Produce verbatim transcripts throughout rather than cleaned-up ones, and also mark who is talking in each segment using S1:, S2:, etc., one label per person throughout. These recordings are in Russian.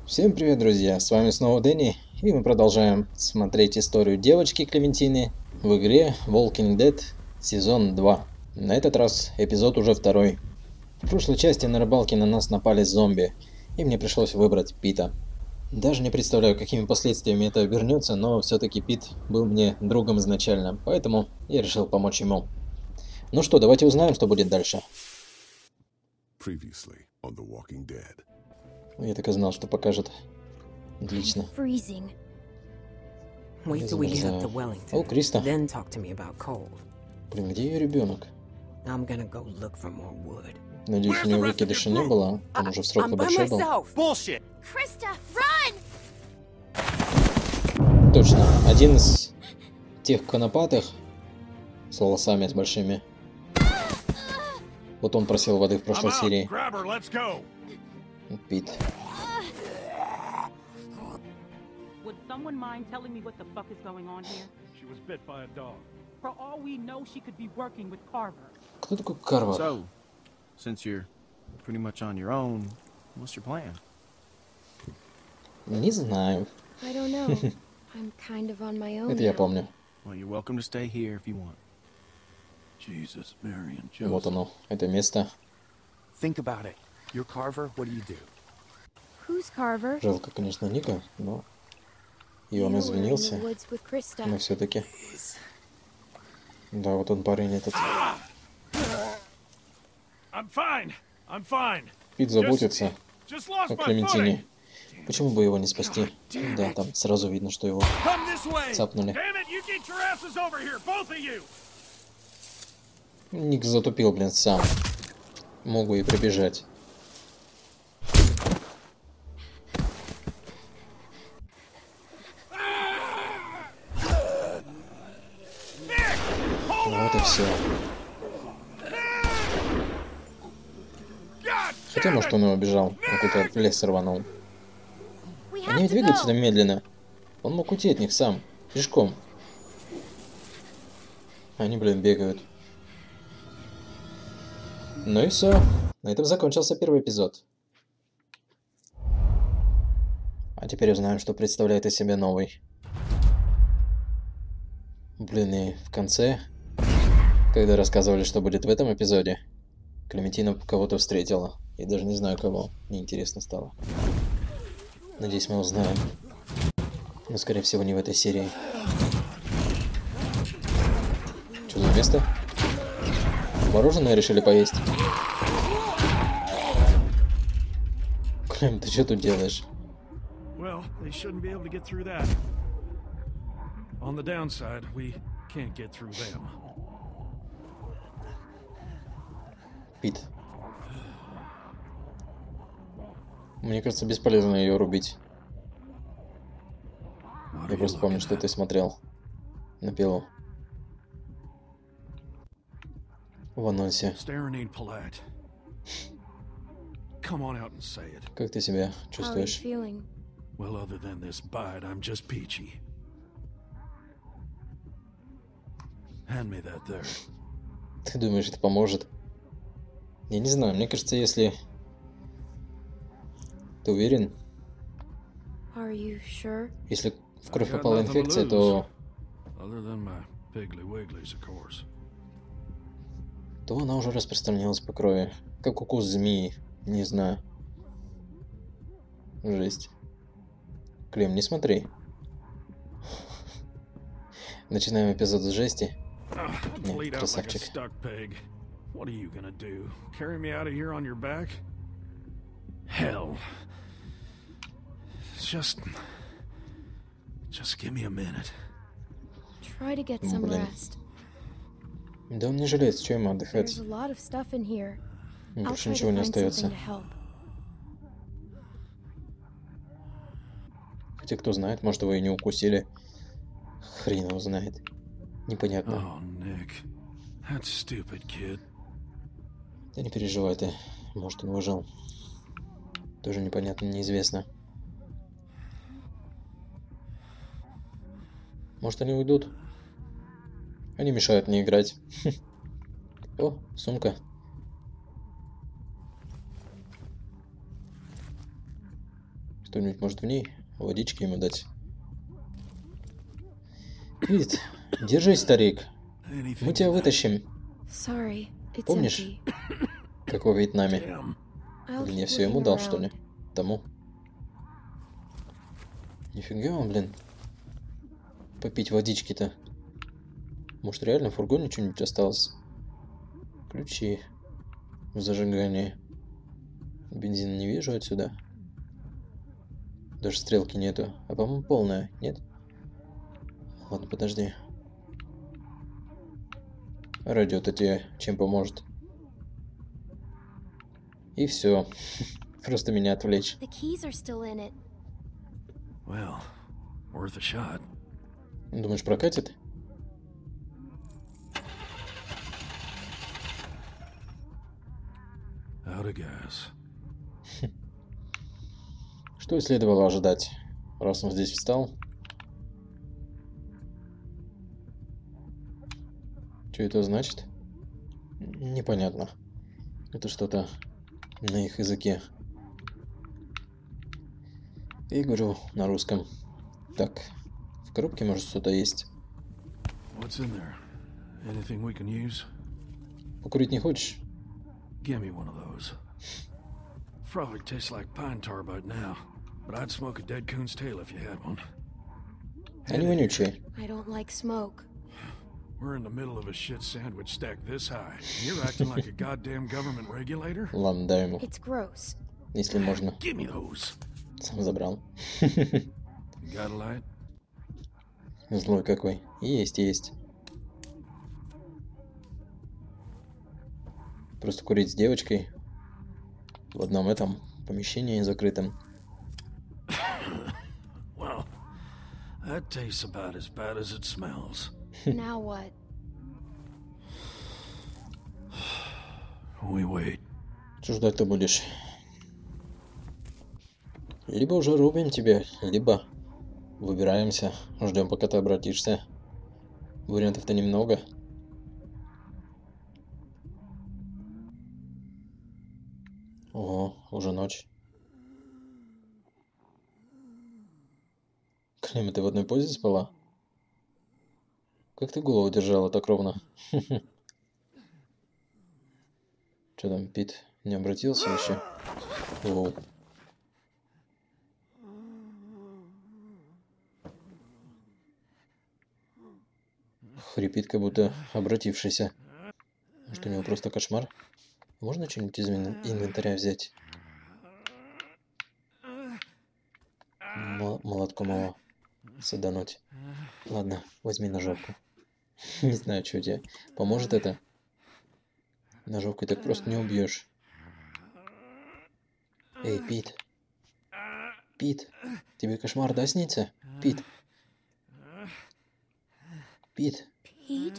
S1: Всем привет, друзья! С вами снова Дэнни, и мы продолжаем смотреть историю девочки Клементины в игре Walking Dead сезон два. На этот раз эпизод уже второй. В прошлой части на рыбалке на нас напали зомби, и мне пришлось выбрать Пита. Даже не представляю, какими последствиями это обернется, но все-таки Пит был мне другом изначально, поэтому я решил помочь ему. Ну что, давайте узнаем, что будет дальше.
S2: Previously on The Walking Dead.
S1: Я так и знал, что покажет. Отлично.
S3: Freezing.
S4: Wait till we get up to Wellington.
S1: О, Криста.
S4: Then talk to me about cold.
S1: Блин, где ее ребенок?
S4: I'm gonna go look for more wood.
S1: Надеюсь, у него выкидыша не было. Он уже в срок
S4: I'm by
S1: большой был.
S4: myself.
S5: Bullshit.
S3: Krista, run!
S1: Точно. Один из тех конопатых с волосами с большими. Вот он просил воды в
S5: I'm
S1: прошлой
S5: out.
S1: серии.
S5: Grab her. Let's go.
S1: Пит.
S6: Would someone mind telling me what the fuck is going on here?
S5: She was bit by a dog.
S6: For all we know, she could be working with Carver.
S1: Кто такой Карвар?
S7: So, since you're pretty much on your own, what's your plan?
S1: Не знаю.
S3: I don't know. I'm kind of on my own.
S1: Это я
S3: now.
S1: помню.
S7: Well, you're welcome to stay here if you want.
S5: Jesus, Mary and Joseph.
S1: Вот оно. Это место.
S7: Think about it. You're Carver, what do you do?
S3: Who's Carver?
S1: Жалко, конечно, Ника, но... И он
S3: You were in
S1: извинился.
S3: the woods with Krista.
S1: Но все-таки. Да, вот он парень этот.
S5: I'm fine. I'm fine.
S1: Пит заботится
S5: Just lost
S1: о
S5: my footing.
S1: Клементине. Почему бы его не спасти? Да, там сразу видно, что его
S5: Come this way.
S1: цапнули.
S5: Damn it, you get your asses over here, both of you.
S1: Ник затупил, блин, сам. Могу и прибежать. Вот и все.
S5: God
S1: Хотя,
S5: damn
S1: может,
S5: it.
S1: он его бежал, он куда-то в лес рванул.
S3: We have
S1: Они ведь
S3: to
S1: двигаются
S3: go.
S1: там медленно. Он мог уйти от них сам, пешком. Они, блин, бегают. Ну и все. На этом закончился первый эпизод. А теперь узнаем, что представляет из себя новый. Блин, и в конце, когда рассказывали, что будет в этом эпизоде, Клементина кого-то встретила. Я даже не знаю кого. Мне интересно стало. Надеюсь, мы узнаем. Но, скорее всего, не в этой серии. Что за место? Мороженое решили поесть? Клем, ты что тут делаешь?
S5: Well, they shouldn't be able to get through that. On the downside, we can't get through them.
S1: Пит. Мне кажется, бесполезно ее рубить. Я просто помню, что ты смотрел на пилу. В анонсе.
S5: Staring ain't polite. Come on out and say it.
S1: Как ты себя
S3: How are you
S1: чувствуешь?
S3: feeling?
S5: Well, other than this bite, I'm just peachy. Hand me that there.
S1: Ты думаешь, это поможет? Я не знаю, мне кажется, если... Ты уверен?
S3: Are you sure?
S1: Если в кровь
S5: I got
S1: попала
S5: nothing to
S1: инфекция,
S5: lose.
S1: то...
S5: Other than my piggly wigglies, of course.
S1: то она уже распространилась по крови. Как укус змеи. Не знаю. Жесть. Клем, не смотри. Начинаем эпизод с жести.
S5: Ugh,
S1: Yeah,
S5: bleed out like a
S1: красавчик.
S5: stuck pig. What are you gonna do? Carry me out of here on your back? Hell. Just... Just give me a minute.
S3: Try to get some
S1: Блин.
S3: rest.
S1: Да он не жалеет, что ему
S3: There's
S1: отдыхать.
S3: a lot of stuff in here.
S1: Ему
S3: I'll
S1: больше
S3: try
S1: ничего
S3: to
S1: не
S3: find
S1: остается.
S3: something to help.
S1: Хотя кто знает, может его и не укусили. Хрен его знает. Непонятно.
S5: Oh, Nick. That stupid kid.
S1: Да не переживай ты. Может он выжил. Тоже непонятно, неизвестно. Может они уйдут? Они мешают мне играть. О, сумка. Что-нибудь может в ней? Водички ему дать. Пит, держись, старик. Мы тебя вытащим.
S3: Sorry, it's
S1: Помнишь,
S3: empty.
S1: как во Вьетнаме?
S5: Damn.
S3: I'll
S1: Блин, я
S3: keep
S1: все ему
S3: looking
S1: дал, что ли?
S3: around.
S1: Тому. Нифига он, блин. Попить водички-то. Может, реально в фургоне что-нибудь осталось? Ключи в зажигании. Бензина не вижу отсюда. Даже стрелки нету. А по-моему полная, нет? Ладно, подожди. Радио-то тебе чем поможет? И все. Просто меня отвлечь.
S3: The keys are still in it.
S5: Well, worth a shot.
S1: Думаешь, прокатит?
S5: Out of gas.
S1: Что и следовало ожидать, раз он здесь встал. Что это значит? Непонятно. Это что-то на их языке. Я говорю на русском. Так, в коробке, может, что-то есть.
S5: What's in there? Anything we can use?
S1: Покурить не хочешь?
S5: Give me one of those. Probably tastes like pine tar by now, but I'd smoke a dead coon's tail if you had one.
S1: Они вонючие.
S3: I don't like smoke.
S5: We're in the middle of a shit sandwich stacked this high, and you're acting like a goddamn government regulator?
S1: Ладно, дай ему,
S3: It's gross.
S1: если можно.
S5: Give me those.
S1: Сам забрал.
S5: You got a light?
S1: Злой какой. Есть, есть. Просто курить с девочкой в одном этом помещении закрытом.
S5: Well, that tastes about as bad as it smells.
S3: Now what?
S5: We wait.
S1: Что ждать ты будешь? Либо уже рубим тебя, либо выбираемся. Ждем, пока ты обратишься. Вариантов-то немного. Ого, уже ночь. Клема, ты в одной позе спала? Как ты голову держала так ровно? Что там, Пит не обратился еще? Оу. Хрипит, как будто обратившийся. Может, у него просто кошмар? Можно что-нибудь из ин- инвентаря взять? М- молотком его садануть. Ладно, возьми ножовку. Не знаю, что тебе. Поможет это? Ножовкой так просто не убьешь. Эй, Пит. Пит, тебе кошмар, да, снится? Пит. Пит.
S3: Pete?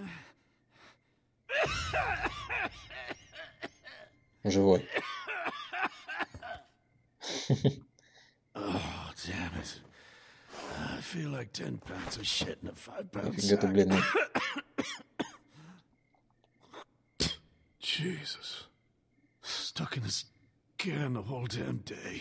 S1: Живой.
S5: Oh, damn it. I feel like ten pounds of shit in a five pound
S1: Нифига ты
S5: sack.
S1: бледный.
S5: Jesus. Stuck in this can the whole damn day.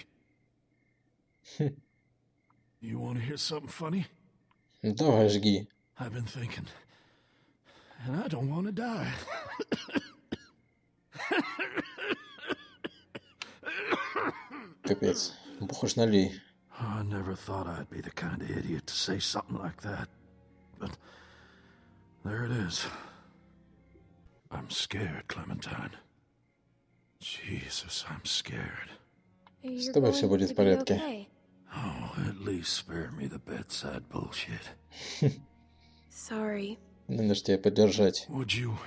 S5: You want to hear something funny?
S1: Давай, жги.
S5: I've been thinking. And I don't want to die.
S1: Капец. Бухаш налей.
S5: I never thought I'd be the kind of idiot to say something like that. But there it is. I'm scared, Clementine. Jesus, I'm scared.
S3: You're
S1: тобой всё
S3: going
S1: будет в
S3: to be
S1: порядке.
S3: okay.
S5: Oh, at least spare me the bedside bullshit.
S3: Sorry.
S1: Надо же тебя поддержать.
S5: Would you...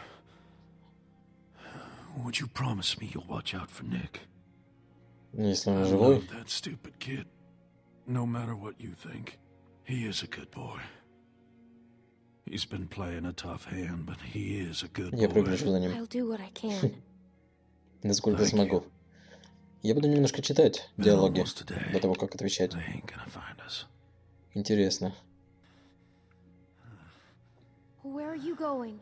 S5: Would you promise me you'll watch out for Nick?
S1: Если он
S5: I
S1: живой,
S5: love that stupid kid. No matter what you think, he is a good boy. He's been playing a tough hand, but he is a good
S1: я
S5: boy.
S1: пригляжу за ним,
S3: I'll do what I can.
S1: насколько
S5: Thank
S1: смогу. Я буду немножко читать
S5: Been
S1: диалоги
S5: almost a day.
S1: до того, как отвечать.
S5: They ain't gonna find us.
S1: Интересно.
S3: Where are you going?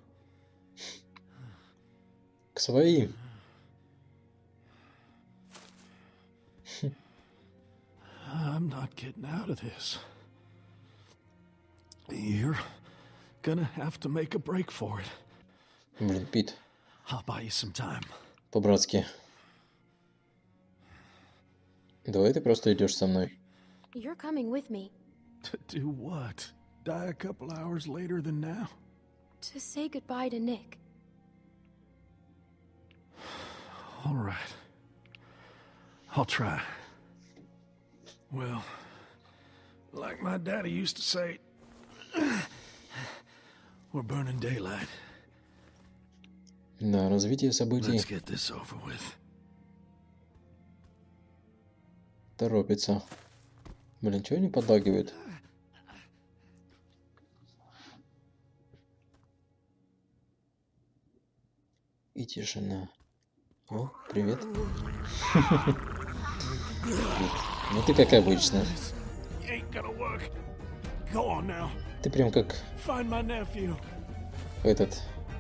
S1: К своим.
S5: I'm not getting out of this. You're gonna have to make a break for it.
S1: Блин, Пит,
S5: I'll buy you some time.
S1: по-братски. Давай ты просто идешь со мной.
S3: You're coming with me
S5: To do what? Die a couple hours later than now?
S3: to say goodbye to Nick.
S5: All right. I'll try. Well, like my daddy used to say, we're burning daylight.
S1: Да, развитие событий
S5: Let's get this over with.
S1: торопится. Блин, чего они подлагивают? И тишина. О, привет. Ну ты как обычно.
S5: Ain't gonna work. Go on now.
S1: Ты прям как
S5: Find my nephew.
S1: этот.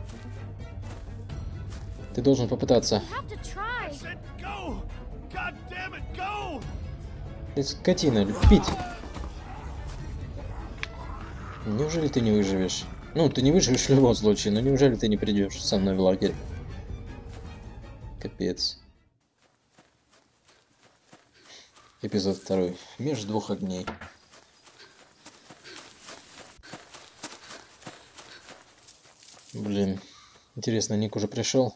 S1: Ты должен попытаться.
S3: You have to try.
S5: Said go. God damn it, go.
S1: Ты скотина, пить. Неужели ты не выживешь? Ну, ты не выживешь в любом случае, но неужели ты не придешь со мной в лагерь? Капец. Эпизод второй. Между двух огней. Блин. Интересно, Ник уже пришел?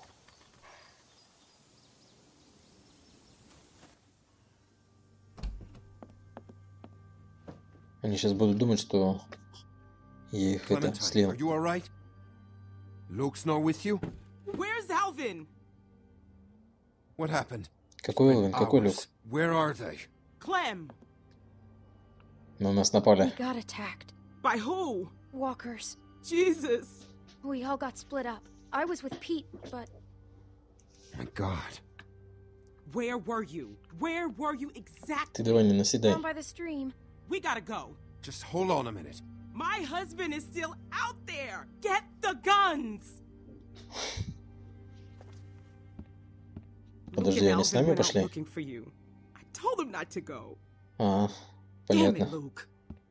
S1: Они сейчас будут думать, что я их это
S2: Clementine,
S1: слил.
S2: are you all right? Luke's not with you?
S6: Where's Alvin?
S2: What happened?
S1: Какой Элвин? Какой Люк?
S2: Hours. Where are they?
S6: Clem.
S1: На нас напали.
S3: We got attacked.
S6: By who?
S3: Walkers.
S6: Jesus.
S3: We all got split up. I was with Pete, but
S2: My God.
S6: Where were you? Where were you exactly?
S1: Ты давай не наседай.
S3: down by the stream.
S6: We gotta go.
S2: Just hold on a minute.
S6: My husband is still out there. Get the guns.
S1: Подожди,
S6: Luke and
S1: они с
S6: Alvin
S1: нами
S6: went out
S1: пошли?
S6: looking for you. I told them not to go.
S1: А,
S6: Damn it,
S1: понятно.
S6: Luke.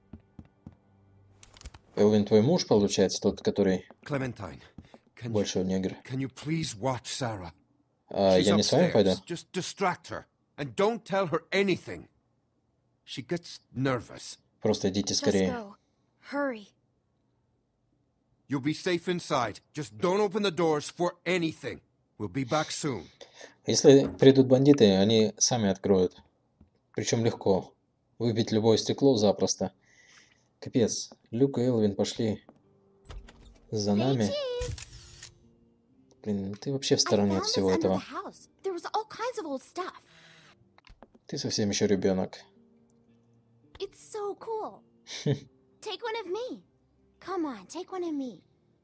S1: Элвин твой муж, получается, тот, который
S2: Clementine, can you,
S1: большой негр.
S2: can you please watch Sarah?
S1: А
S2: She's
S1: я не с вами пойду?
S2: upstairs. Just distract her. And don't tell her anything. She gets nervous.
S1: Просто идите
S3: Just
S1: скорее.
S3: go. Hurry.
S2: You'll be safe inside. Just don't open the doors for anything. We'll be back soon.
S1: Если придут бандиты, они сами откроют. Причем легко. Выбить любое стекло запросто. Капец. Люк и Элвин пошли за нами. Блин, ты вообще в стороне от всего этого. Ты совсем еще ребенок.
S8: It's so cool. Take one of me. Come on, take one of me.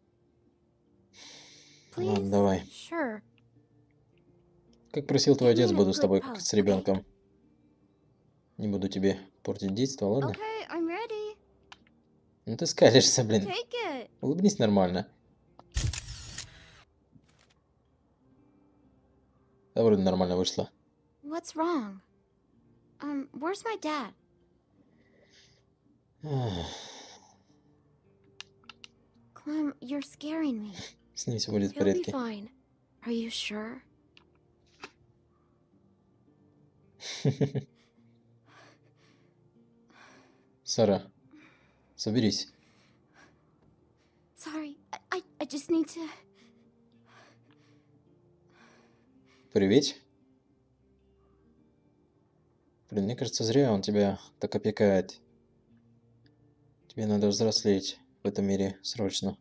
S1: Ладно,
S8: Please?
S1: давай.
S3: Sure.
S1: Как просил твой
S8: Give me
S1: отец,
S8: a
S1: буду с
S8: good
S1: тобой как
S8: pose,
S1: с
S8: okay?
S1: ребенком. Не буду тебе портить детство, ладно?
S8: Okay, I'm ready.
S1: Ну ты скалишься, блин.
S8: Take it.
S1: Улыбнись нормально. Да, вроде нормально вышло.
S8: What's wrong? Um, where's my dad?
S1: Ах,
S8: Clem, you're scaring me.
S1: с ним все будет в
S3: He'll be
S1: порядке.
S3: fine. Are you sure?
S1: Сара, соберись.
S8: Sorry, I, I, I just need to...
S1: Привет. Блин, мне кажется, зря он тебя так опекает. Тебе надо взрослеть в этом мире срочно.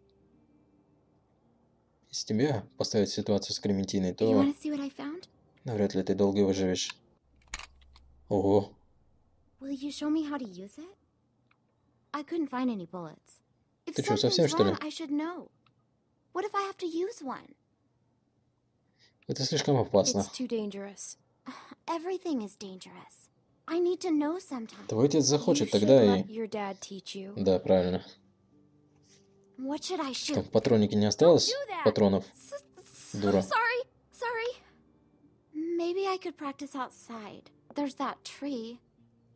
S1: Если тебя поставить в ситуацию с Клементиной,
S8: You
S1: то
S8: want to see what I found?
S1: навряд ли ты долго выживешь. Ого.
S8: Will you show me how to use it? I couldn't find any bullets. If
S1: Ты чё,
S8: something's
S1: совсем, что ли?
S8: wrong, I should know. What if I have to use one?
S1: Это слишком опасно.
S3: It's too dangerous.
S8: Everything is dangerous. I need to know sometime.
S1: Твой отец
S3: You
S1: захочет
S3: should
S1: тогда и...
S3: let your dad teach you.
S1: Да, правильно.
S8: What should I
S1: Что,
S8: shoot?
S1: в патроннике не осталось
S8: do that.
S1: патронов?
S8: S- s-
S1: Дура.
S8: Sorry, sorry. Maybe I could practice outside. There's that tree.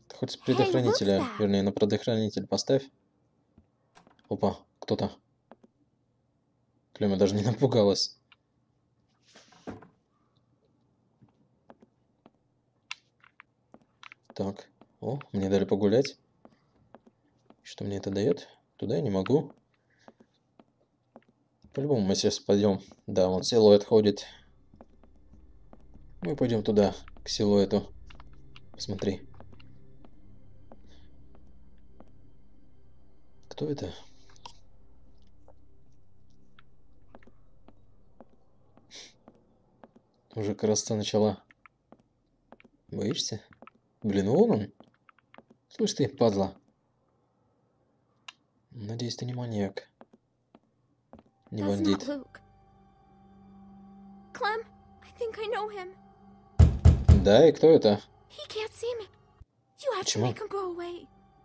S1: Ты хоть с предохранителя,
S8: Hey, look,
S1: вернее, на предохранитель поставь. Опа, кто-то. Клема даже не напугалась. Так, о, мне дали погулять. Что мне это дает? Туда я не могу. По-любому мы сейчас пойдем. Да, вон силуэт ходит. Мы пойдем туда, к силуэту. Посмотри. Кто это? Уже красота начала. Боишься? Блин, вон он. Слышь ты, падла. Надеюсь, ты не маньяк. Не
S8: That's
S1: бандит.
S8: not Luke. Clem, I think I know him.
S1: Да, и кто это?
S8: He can't see me. You have to
S1: Почему?
S8: make him go away.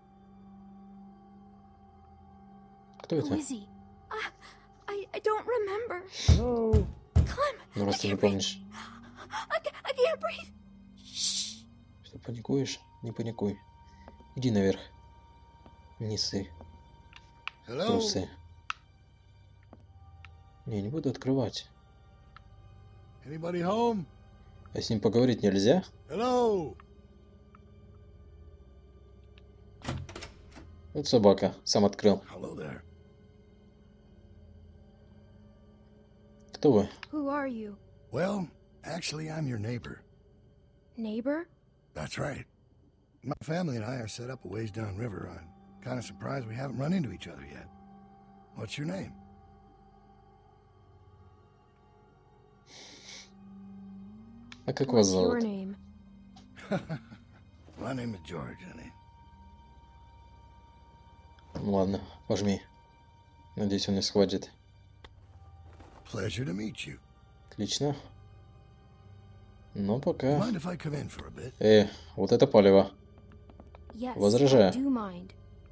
S1: Кто
S8: Who
S1: это?
S8: is he? I, I, I don't remember.
S7: No.
S8: Clem,
S1: Ну, раз
S8: I
S1: ты не
S8: can't breathe.
S1: помнишь.
S8: I, ca- I can't breathe. Shh.
S1: Что, паникуешь? Не паникуй. Иди наверх. Не ссы.
S2: Hello?
S1: Трусы. Не, не буду открывать.
S2: Anybody home?
S1: А с ним поговорить нельзя?
S2: Hello?
S1: Вот собака. Сам открыл.
S2: Hello there.
S1: Кто вы?
S3: Who are you?
S2: Well, actually, I'm your neighbor.
S3: Neighbor?
S2: That's right. My family and I are set up a ways downriver. I'm kind of surprised we haven't run into each other yet. What's your name?
S1: А как вас
S3: What's your
S1: зовут?
S3: name?
S2: My name is George, honey.
S1: Ладно, пожми. Надеюсь, он не схватит.
S2: Pleasure to meet you.
S1: Отлично. Но
S2: Mind
S1: пока...
S2: if I come in for a bit?
S1: Э, вот это палево.
S3: Yes,
S1: Возражаю.
S3: I do mind.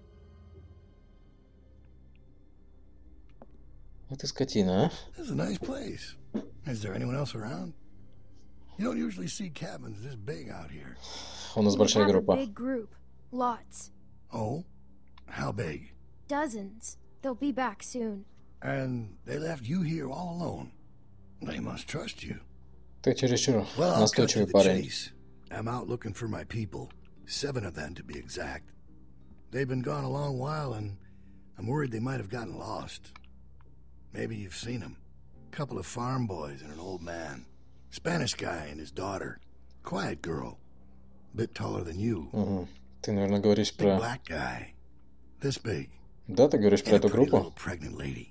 S1: Вот и скотина, а?
S2: This is a nice place. Is there anyone else around? You don't usually see cabins this big out here.
S1: У нас
S3: We
S1: большая
S3: have a
S1: группа.
S3: big group. Lots.
S2: Oh? How big?
S3: Dozens. They'll be back soon.
S2: And they left you here all alone. They must trust you.
S1: Ты чересчур
S2: Well, I'll cut to
S1: настойчивый
S2: the
S1: парень.
S2: chase. I'm out looking for my people. Seven of them, to be exact. They've been gone a long while, and I'm worried they might have gotten lost. Maybe you've seen them. Couple of farm boys and an old man. Spanish guy and his daughter. Quiet girl. Bit taller than you.
S1: Угу. Ты, наверное, говоришь
S2: Big
S1: про...
S2: black guy. This big.
S1: Да, ты говоришь про
S2: And a
S1: эту
S2: pretty little
S1: группу?
S2: pregnant lady.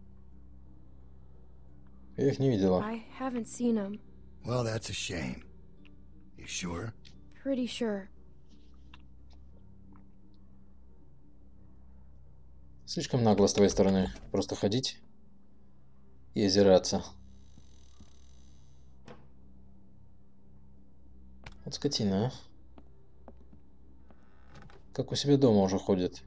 S1: Я их не видела.
S3: I haven't seen them.
S2: Well, that's a shame. You sure?
S3: Pretty sure.
S1: Слишком нагло с твоей стороны. Просто ходить и озираться. Вот скотина, а. Как у себя дома уже ходит.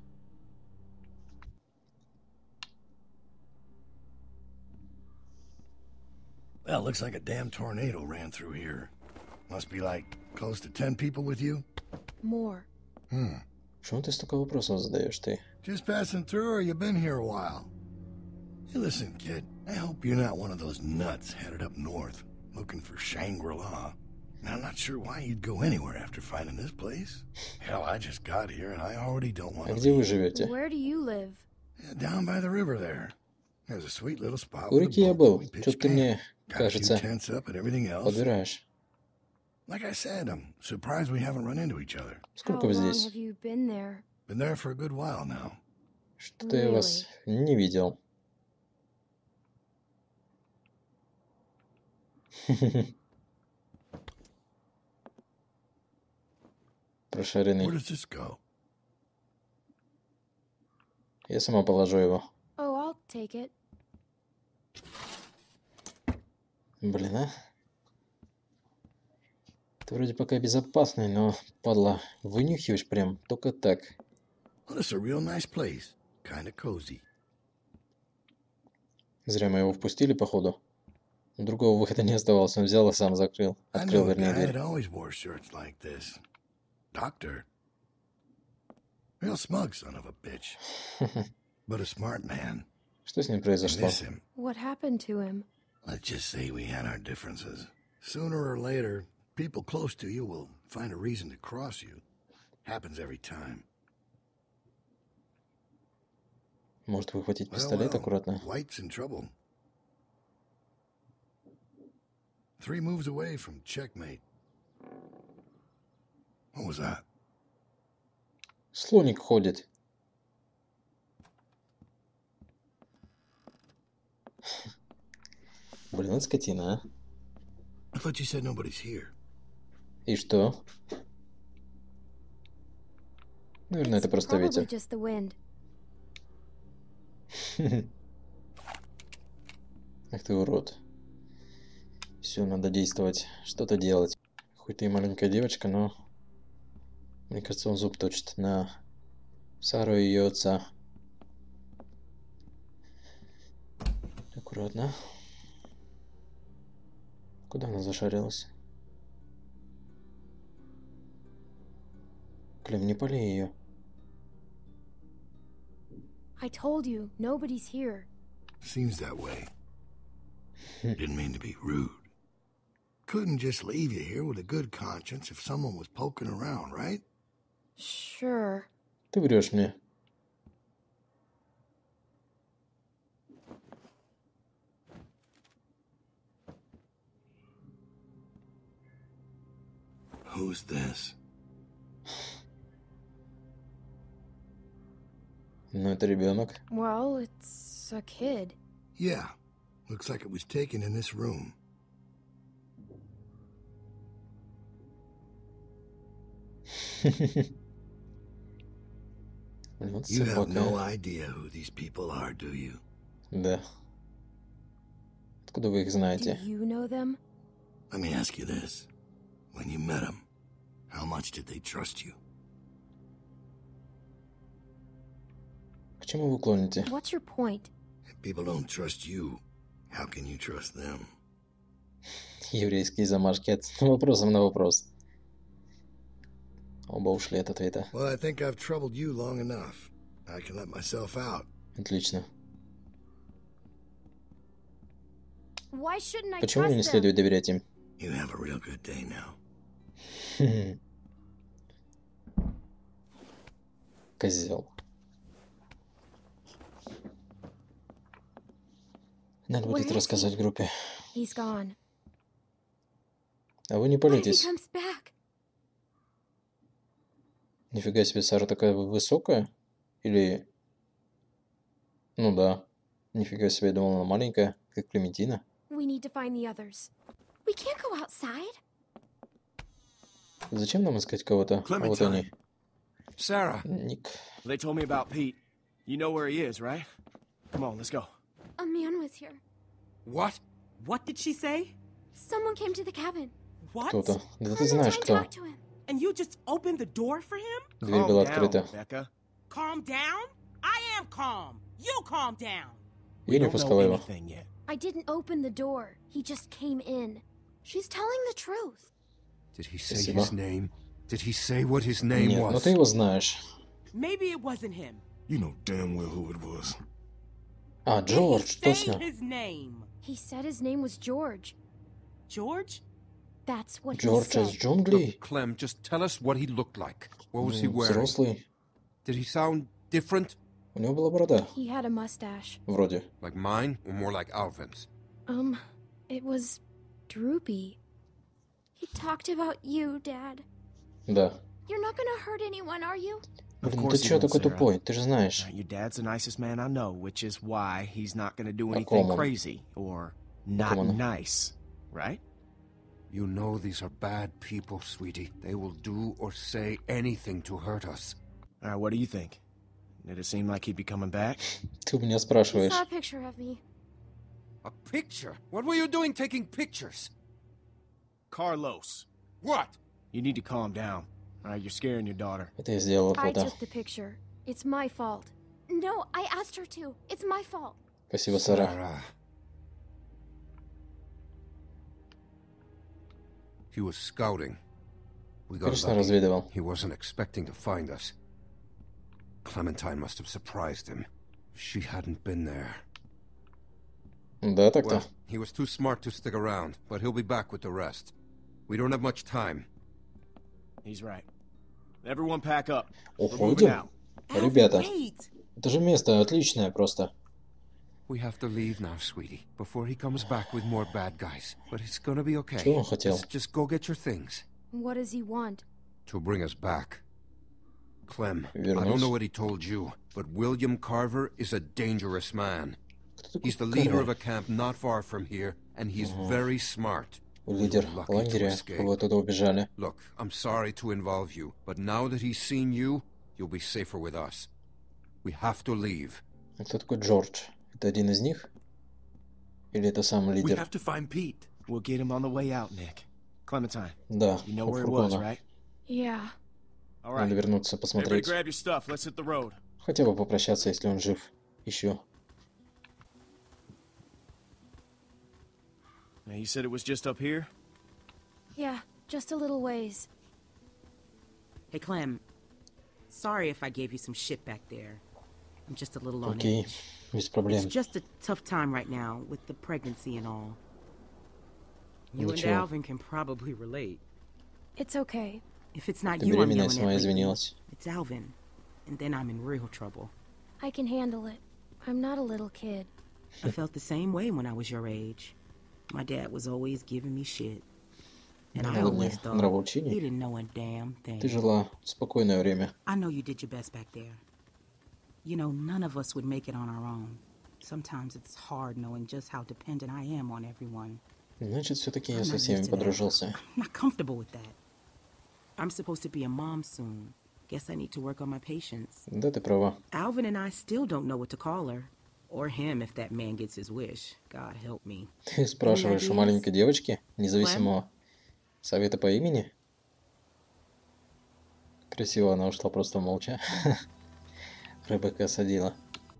S2: Well, looks like a damn tornado ran through here. Must be like close to ten people with you?
S3: More.
S2: Hmm.
S1: Почему ты столько вопросов задаешь ты?
S2: Just passing through, or you been here a while? Hey, listen, kid. I hope you're not one of those nuts headed up north, looking for Shangri-La. Now, I'm not sure why you'd go anywhere after finding this place. Hell, I just got here, and I already don't want
S1: А
S2: to
S1: где вы
S2: leave.
S1: живете?
S3: Where do you live?
S2: Yeah, down by the river there. There's a sweet little spot
S1: У
S2: with a
S1: реки я
S2: boat
S1: был.
S2: that we pitched
S1: Что-то ты
S2: camp.
S1: мне,
S2: Got a few
S1: кажется,
S2: tents up and everything else.
S1: подбираешь.
S2: Like I said, I'm surprised we haven't run into each other.
S1: Сколько
S3: How
S1: вы
S3: long
S1: здесь?
S3: have you been there?
S2: Been there for a good while now.
S1: Что-то я вас не видел. Прошаренный.
S2: Where does this go?
S1: Я сама положу его.
S3: Oh, I'll take it.
S1: Блин, а? Ты вроде пока безопасный, но, падла, вынюхиваешь прям только так.
S2: Well, this is a real nice place. Kinda cozy.
S1: Зря мы его впустили, походу. Другого выхода не оставалось, он взял и сам закрыл.
S2: I
S1: Открыл,
S2: knew a
S1: вернее,
S2: guy that
S1: дверь.
S2: always wore shirts like this. Doctor. Real smug son of a bitch. But a smart man.
S1: Что с ним
S2: I
S1: произошло?
S2: miss him.
S3: What happened to him?
S2: Let's just say we had our differences. Sooner or later, people close to you will find a reason to cross you. Happens every time.
S1: Может выхватить
S2: Well,
S1: пистолет
S2: well,
S1: аккуратно?
S2: White's in trouble. Three moves away from checkmate. What was that?
S1: Слоник ходит. Блин, это скотина, а?
S2: I thought you said nobody's here.
S1: И что? Наверное,
S3: It's
S1: это просто
S3: probably
S1: ветер.
S3: just the wind.
S1: Ах ты урод. Все, надо действовать, что-то делать. Хоть ты и маленькая девочка, но... Мне кажется, он зуб точит на Сару и ее отца. Аккуратно. Куда она зашарилась? Клем, не пали ее.
S3: I told you, nobody's here.
S2: Seems that way. Didn't mean to be rude. Couldn't just leave you here with a good conscience if someone was poking around, right?
S3: Sure.
S1: Ты врешь мне.
S2: Who's this?
S1: Ну, это ребенок.
S3: Well, it's a kid.
S2: Yeah. Looks like it was taken in this room.
S1: Вот
S2: You have no
S1: собака.
S2: idea who these people are, do you?
S1: Да. Откуда вы их
S3: Do
S1: знаете?
S3: you know them?
S2: Let me ask you this. When you met them, how much did they trust you?
S1: К чему вы клоните?
S3: What's your point?
S2: If people don't trust you, how can you trust them?
S1: Еврейские замашки от вопросом на вопрос. Оба ушли от ответа.
S2: Well, I think I've troubled you long enough. I can let myself out.
S1: Отлично.
S3: Why shouldn't I
S1: Почему мне не
S3: trust them?
S1: следует доверять им?
S2: You have a real good day now.
S1: Козел. Надо
S3: Where
S1: будет
S3: is he?
S1: рассказать группе.
S3: He's gone.
S1: А вы не
S3: What if he
S1: палитесь.
S3: comes back?
S1: Нифига себе, Сара такая высокая? Или... Ну да. Нифига себе, я думал, она маленькая, как Клементина.
S3: We need to find the others.
S8: We can't go outside.
S1: Зачем нам искать кого-то? А вот они.
S7: Sarah,
S1: Ник.
S7: they told me about Pete. You know where he is, right? Come on, let's go.
S8: A man was here.
S9: What?
S6: What did she say?
S8: Someone came to the cabin.
S6: What?
S1: Кто-то. Да ты
S8: Clementine
S1: знаешь, кто.
S8: talked to him.
S6: And you just opened the door for him?
S1: Дверь
S7: Calm
S1: была
S7: down,
S1: открыта.
S7: Rebecca.
S6: Calm down? I am calm. You calm down.
S7: We
S1: Я не
S7: don't know
S1: пускала его.
S7: anything yet.
S3: I didn't open the door. He just came in.
S8: She's telling the truth.
S9: Did he say
S1: Спасибо.
S9: his name? Did he say what his name
S1: Нет, ну
S9: was?
S1: ты его знаешь.
S6: Maybe it wasn't him.
S5: You know damn well who it was.
S1: А,
S6: Did he
S1: Джордж,
S6: say
S1: точно.
S6: his name?
S3: He said his name was George.
S6: George?
S3: That's what
S1: Джордж
S3: he
S1: из
S3: said.
S1: джунглей.
S9: Look, Clem, just tell us what he looked like. What was he
S1: Ну,
S9: wearing?
S1: взрослый.
S9: Did he sound different?
S1: У него была борода.
S3: He had a mustache.
S1: Вроде.
S9: Like mine, or more like Alvin's?
S3: Um, it was droopy.
S8: He talked about you, Dad.
S1: Да.
S8: You're not gonna hurt anyone, are you?
S7: Of
S1: Блин, ты
S7: course he
S1: чё
S7: won't,
S1: такой
S7: Sarah.
S1: тупой? Ты же знаешь.
S7: Now, your dad's the nicest man I know, which is why he's not gonna do
S1: А
S7: anything
S1: ком он?
S7: crazy or not
S1: ком он?
S7: nice, right?
S9: You know these are bad people, sweetie. They will do or say anything to hurt us.
S7: All right, what do you think? Did it seem like he'd be coming back?
S1: Ты у меня
S8: He
S1: спрашиваешь.
S8: saw a picture of me.
S9: A picture? What were you doing taking pictures?
S7: Carlos,
S9: What?
S7: you need to calm down. All right, you're scaring your daughter.
S1: Это я сделала
S3: I
S1: фото.
S3: took the picture. It's my fault.
S8: No, I asked her to. It's my fault.
S1: Спасибо, Сара.
S9: Sarah. He was scouting. We got
S1: Конечно,
S9: lucky.
S1: разведывал.
S9: He wasn't expecting to find us. Clementine must have surprised him. If she hadn't been there.
S1: Да, так-то.
S9: Well, he was too smart to stick around, but he'll be back with the rest. We don't have much time.
S7: He's right. Everyone pack up. We're moving
S1: Уходим?
S7: out.
S1: Ребята, это же место отличное просто.
S9: We have to leave now, sweetie, before he comes back with more bad guys. But it's gonna be okay.
S1: Чего он хотел?
S9: Just, just go get your things.
S3: What does he want?
S9: To bring us back. Clem, I
S1: Вернусь.
S9: don't know what he told you, but William Carver is a dangerous man.
S1: Кто такой
S9: He's the leader
S1: Карвер?
S9: of a camp not far from here, and he's very smart.
S1: Лидер
S9: Lucky to
S1: лагеря.
S9: escape.
S1: Вы оттуда убежали.
S9: Look, I'm sorry to involve you, but now that he's seen you, you'll be safer with us. We have to leave.
S1: А кто такой Джордж? Это один из них? Или это сам
S5: We
S1: лидер?
S5: have to find Pete.
S7: We'll get him on the way out, Nick. Clementine,
S1: Да,
S7: you know
S1: у
S7: where he was,
S1: фургона.
S7: right?
S3: Yeah.
S7: All
S1: Надо
S7: right.
S1: вернуться,
S7: Everybody
S1: посмотреть.
S7: grab your stuff. Let's hit the road.
S1: Хотя бы попрощаться, если он жив. Еще.
S7: Now, you said it was just up here?
S3: Yeah, just a little ways.
S6: Hey, Clem. Sorry if I gave you some shit back there. I'm just a little on
S1: Окей,
S6: edge.
S1: без
S6: It's
S1: проблем.
S6: just a tough time right now with the pregnancy and all. You and
S1: Ничего.
S6: Alvin can probably relate.
S3: It's okay.
S6: If it's not
S1: Ты
S6: you I'm
S1: беременная,
S6: yelling
S1: сама
S6: at lately,
S1: извинилась.
S6: it's Alvin. And then I'm in real trouble.
S3: I can handle it. I'm not a little kid.
S6: I felt the same way when I was your age. My dad was always giving me shit. And I
S1: Надо
S6: always
S1: мне
S6: thought he
S1: нравоучение.
S6: didn't know a damn thing.
S1: Ты жила в спокойное время.
S6: I know you did your best back there. You know, none of us would make it on our own. Sometimes it's hard knowing just how dependent I am on everyone.
S1: Значит, все-таки я
S6: I'm
S1: со
S6: not
S1: всеми
S6: used to that.
S1: подружился.
S6: I'm not comfortable with that. I'm supposed to be a mom soon. Guess I need to work on my patience.
S1: Да, ты права.
S6: Alvin and I still don't know what to call her. Or him if that man gets his wish. God help me.
S1: Ты спрашиваешь у
S6: ideas?
S1: маленькой девочки, независимого совета по имени? Красиво она ушла просто молча. Ребекка осадила.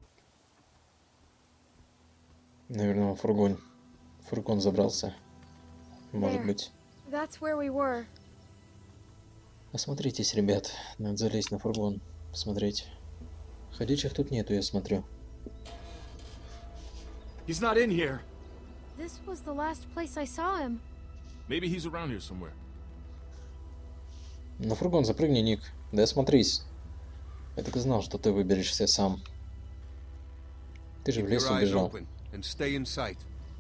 S1: Наверное, в фургон. В фургон забрался. Может
S3: There.
S1: быть.
S3: That's where we were.
S1: Осмотритесь, ребят. Надо залезть на фургон. Посмотреть. Ходячих тут нету, я смотрю.
S5: He's not in here.
S3: This was the last place I saw him.
S5: Maybe he's around here somewhere.
S1: На фургон запрыгни, Ник. Да осмотрись. Я так и знал, что ты выберешься сам. Ты же в
S9: Keep
S1: лес
S9: your eyes
S1: убежал.
S9: open and stay in sight.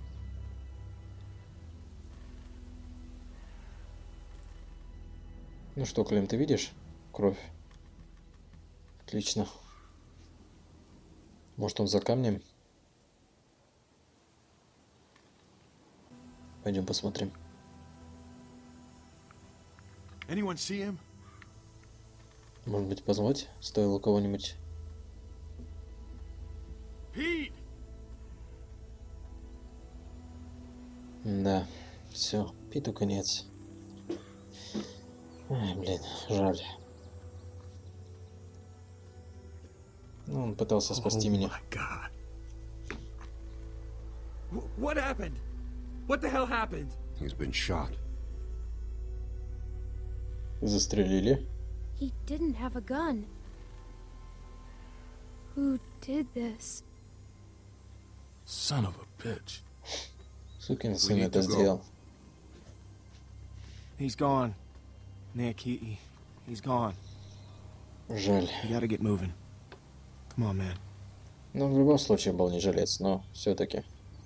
S1: Ну что, Клем, ты видишь? Кровь. Отлично. Может, он за камнем? Пойдем посмотрим.
S5: Anyone see him?
S1: Может быть, позвать? Стоило кого-нибудь.
S5: Pete!
S1: Да, все, Питу конец. Ай, блин, жаль. Ну, он пытался спасти
S5: Oh
S1: меня.
S5: my God. Wh- What happened? What the hell happened?
S9: He's been shot.
S1: Застрелили.
S3: He didn't have a gun. Who did this?
S5: Son of a bitch.
S1: Сукин сын
S9: need
S1: это
S9: to go.
S1: сделал.
S7: He's gone. Nick, he, he he's gone.
S1: Жаль.
S7: You gotta get moving. Come on, man.
S1: Ну, в любом случае был не жилец, но все-таки.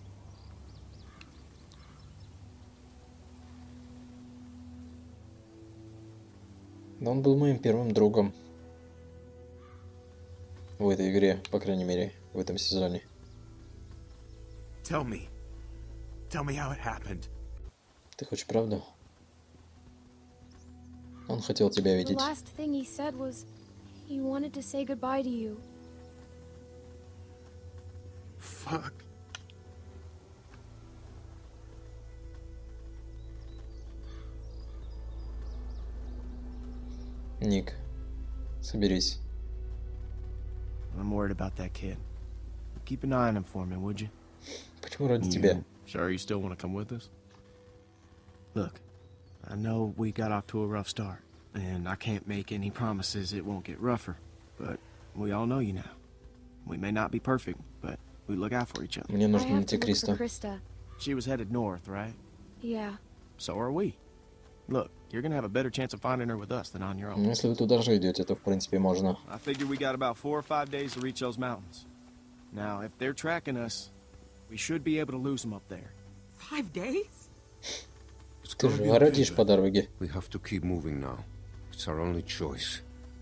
S1: Но он был моим первым другом. В этой игре, по крайней мере, в этом сезоне.
S5: Tell me. Tell me how it happened.
S1: Ты хочешь правду? Он хотел тебя
S3: The
S1: видеть.
S3: last thing he said was he wanted to say goodbye to you.
S5: Fuck.
S1: Ник, соберись.
S7: I'm worried about that kid. Keep an eye on him for me, would you?
S1: Почему ради
S7: You
S1: тебя?
S7: Sure you still want to come with us? Look, I know we got off to a rough start, and I can't make any promises it won't get rougher, but we all know you now. We may not be perfect, but we look out for each other.
S1: Мне
S3: I
S1: нужно
S3: have
S1: найти
S3: to look for
S1: Криста.
S3: Krista.
S7: She was headed north, right?
S3: Yeah.
S7: So are we. Look, you're gonna have a better chance of finding her with us than on your own.
S1: Ну, если вы туда же идете, то в принципе можно.
S7: I figure we got about four or five days to reach those mountains. Now, if they're tracking us, we should be able to lose them up there.
S6: Five days?
S9: It's
S1: Ты
S9: gonna
S1: же
S9: be okay,
S1: городишь
S9: Beth.
S1: по дороге.
S9: We have to keep moving now. It's our only choice.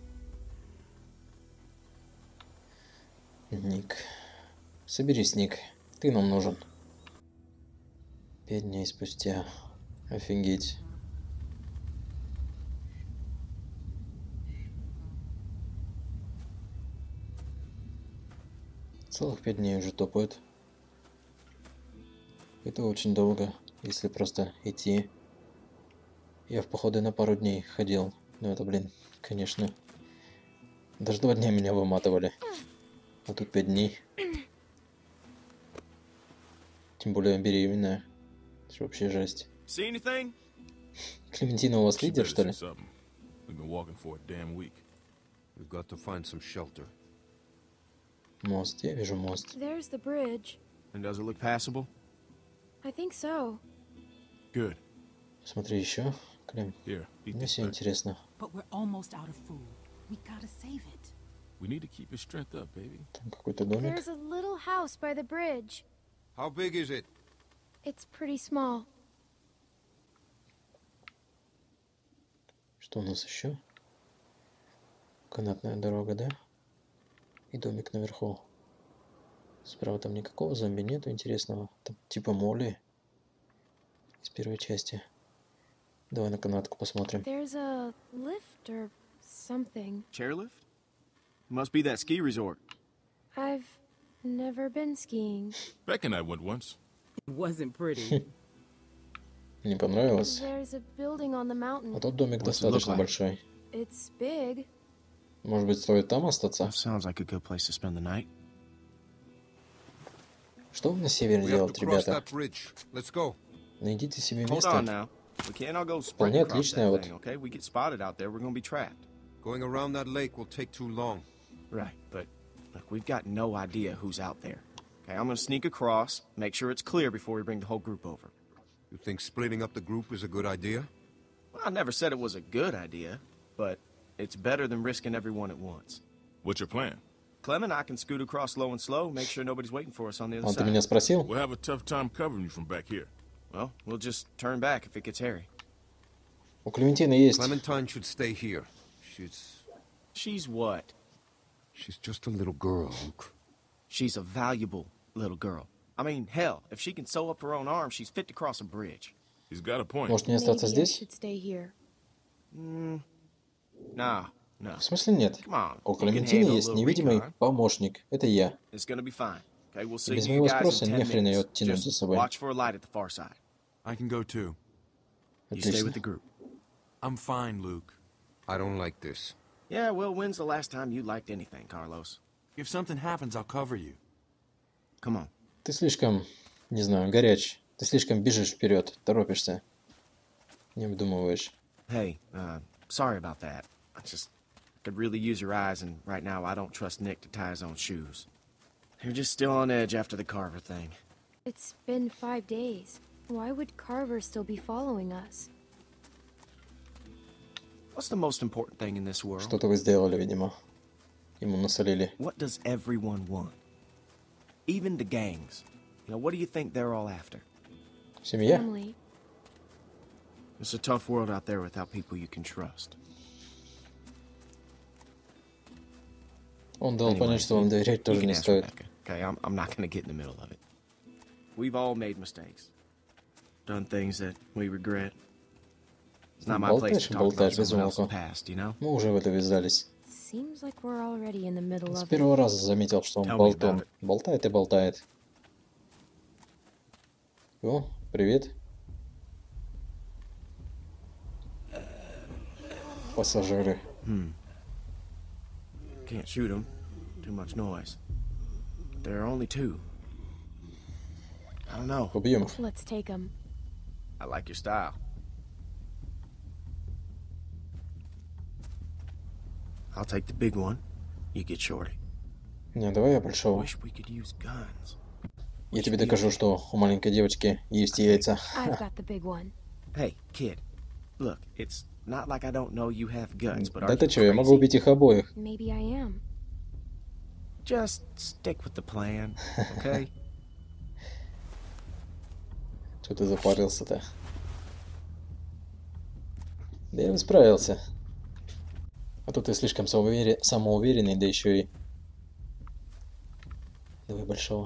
S1: Ник. Соберись, Ник. Ты нам нужен. Пять дней спустя. Офигеть. Целых пять дней уже топают. Это очень долго, если просто идти. Я в походы на пару дней ходил. Но это, блин, конечно. Даже два дня меня выматывали. А тут пять дней. Тем более беременная. Это же вообще жесть.
S7: See anything?
S1: Клементина у вас лидер, что ли?
S5: We've been walking for a damn week.
S9: We've got to find some shelter.
S1: Мост, я вижу мост.
S3: There's the bridge.
S7: And does it look passable?
S3: I think so.
S5: Good.
S1: Смотри еще. Клем.
S5: Here, eat
S1: Мне
S5: this
S1: все
S5: back.
S1: интересно.
S6: But we're almost out of food. We gotta save it.
S5: We need to keep your strength up, baby.
S1: Там какой-то домик.
S3: There's a little house by the bridge.
S9: How big is it?
S3: It's pretty small.
S1: Что у нас еще? Канатная дорога, да? И домик наверху. Справа там никакого зомби нету интересного. Там типа моли из первой части. Давай на канатку посмотрим.
S3: There's a lift or something.
S7: Chairlift? It must be that ski resort.
S3: I've never been skiing.
S5: Beck and I went once.
S6: It wasn't pretty.
S1: Не понравилось?
S3: There's a building on the mountain.
S1: А тот домик
S7: What's it
S1: достаточно
S7: look like?
S1: большой.
S3: It's big.
S1: Может быть, стоит там остаться?
S7: That sounds like a good place to spend the night.
S1: Что вы на севере
S9: We have to
S1: делаете,
S9: cross
S1: ребята?
S9: that bridge. Let's go.
S1: Найдите себе
S7: Hold on
S1: место.
S7: now. We can't all go
S1: Вполне
S7: sprinting across
S1: отличная
S7: that
S1: вот.
S7: thing, okay? We get spotted out there, we're gonna be trapped.
S9: Going around that lake will take too long.
S7: Right, but look, we've got no idea who's out there. Okay, I'm gonna sneak across, make sure it's clear before we bring the whole group over.
S9: You think splitting up the group is a good idea?
S7: Well, I never said it was a good idea, but it's better than risking everyone at once.
S5: What's your plan?
S7: Clem and I can scoot across low and slow, make sure nobody's waiting for us on the other
S1: Он ты
S7: side.
S1: меня спросил?
S5: We'll have a tough time covering you from back here.
S7: Well, we'll just turn back if it gets hairy.
S1: У Клементины есть.
S9: Clementine should stay here. She's...
S7: She's what?
S9: she's just a little girl, Luke.
S7: She's a valuable little girl. I mean, hell, if she can sew up her own arm, she's fit to cross a bridge.
S5: He's got a point.
S1: Может мне остаться
S3: Maybe I
S1: здесь?
S3: should stay here.
S7: Mm, nah, no.
S1: В смысле нет?
S7: Come on.
S1: У
S7: you can
S1: Клементины
S7: handle a
S1: есть
S7: little
S1: невидимый
S7: recon.
S1: помощник. Это я.
S7: It's gonna be fine. Okay, we'll see
S1: Без
S7: you
S1: моего
S7: guys
S1: спроса
S7: in
S1: не
S7: ten
S1: хрен ее
S7: minutes.
S1: тянуть за
S7: Just
S1: собой.
S7: watch for a light at the far side.
S10: I can go too.
S7: You stay
S1: Отлично.
S7: with the group.
S10: I'm fine, Luke.
S9: I don't like this.
S7: Yeah, well, when's the last time you liked anything, Carlos?
S10: If something happens, I'll cover you.
S7: Come on.
S1: Ты слишком, не знаю, горяч. Ты слишком бежишь вперед, торопишься. Не обдумываешь.
S7: Hey, uh, sorry about that. I just could really use your eyes, and right now I don't trust Nick to tie his own shoes. You're just still on edge after the Carver thing.
S3: It's been five days. Why would Carver still be following us?
S7: What's the most important thing in this world?
S1: Что-то вы сделали, видимо. Ему насолили.
S7: What does everyone want? Even the gangs. You know, what do you think they're all after?
S1: Семья?
S3: Family.
S7: It's a tough world out there without people you can trust.
S1: Он дал
S7: Anyway,
S1: понять, что вам доверять
S7: you
S1: тоже
S7: can
S1: не
S7: ask
S1: стоит.
S7: Rebecca, okay, I'm, I'm not going to get in the middle of it. We've all made mistakes. Done things that we regret. It's not my place
S1: Болтаешь
S7: to
S1: и
S7: talk about
S1: болтаешь без
S7: someone else's
S1: умолку.
S7: past, you know?
S1: Мы уже в это ввязались.
S3: Seems like we're already in the middle
S1: С
S3: of it.
S1: первого раза заметил, что он
S7: Tell me
S1: болтун.
S7: about it.
S1: Болтает и болтает. О, привет. Пассажиры.
S7: Hmm. Can't shoot them. Too much noise. There are only two. I don't know.
S1: Убьем их.
S3: Let's take him.
S7: I like your style. I'll take the big one. You get Shorty.
S1: Не, давай я большого.
S7: Wish we could use guns.
S1: Я тебе докажу, что у маленькой девочки есть яйца.
S3: I've got the big one.
S7: Hey, kid. Look, it's not like I don't know you have guns, but are
S1: Да ты
S7: you
S1: чё, я могу
S7: crazy?
S1: убить их обоих.
S3: Maybe I am.
S7: Just stick with the plan, okay?
S1: Что ты запарился-то? Да я бы справился. А то ты слишком самоуверен... самоуверенный, да еще и... Давай большого.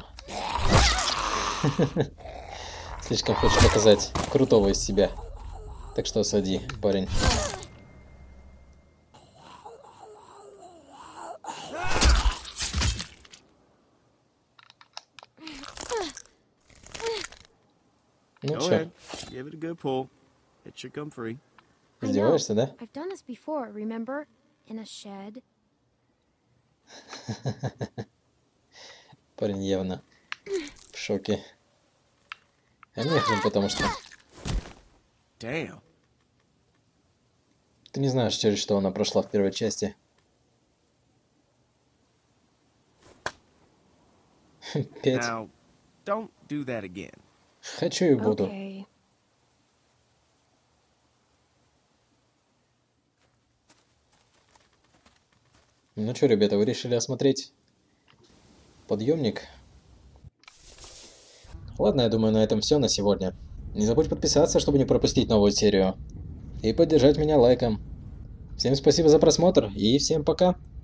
S1: Слишком хочешь показать крутого из себя. Так что сади, парень. Ну
S7: Go
S1: чё,
S7: ahead. Give it a good pull. It should come free.
S3: I know.
S1: издеваешься, да?
S3: I've done this before, remember? In a shed.
S1: Парень явно в шоке. А мне хрен, потому что
S7: Damn.
S1: ты не знаешь, через что она прошла в первой части. Пять.
S7: Now, don't do that again.
S1: Хочу и буду.
S3: Okay.
S1: Ну что, ребята, вы решили осмотреть подъемник? Ладно, я думаю, на этом все на сегодня. Не забудь подписаться, чтобы не пропустить новую серию. И поддержать меня лайком. Всем спасибо за просмотр и всем пока.